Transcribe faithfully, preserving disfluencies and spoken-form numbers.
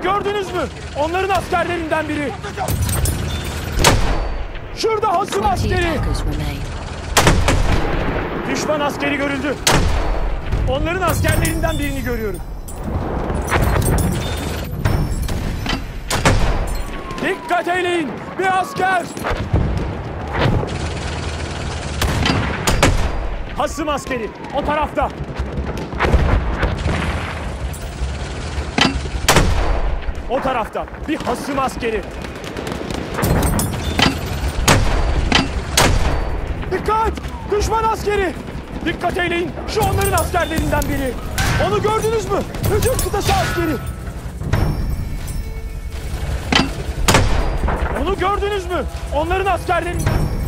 gördünüz mü? Onların askerlerinden biri. Şurada hasım askeri. Düşman askeri görüldü. Onların askerlerinden birini görüyorum. Dikkat eyleyin! Bir asker! Hasım askeri o tarafta. O tarafta bir hasım askeri. Dikkat! Düşman askeri! Dikkat eyleyin! Şu onların askerlerinden biri. Onu gördünüz mü? Hücum kıtası askeri. Onu gördünüz mü? Onların askerlerinden...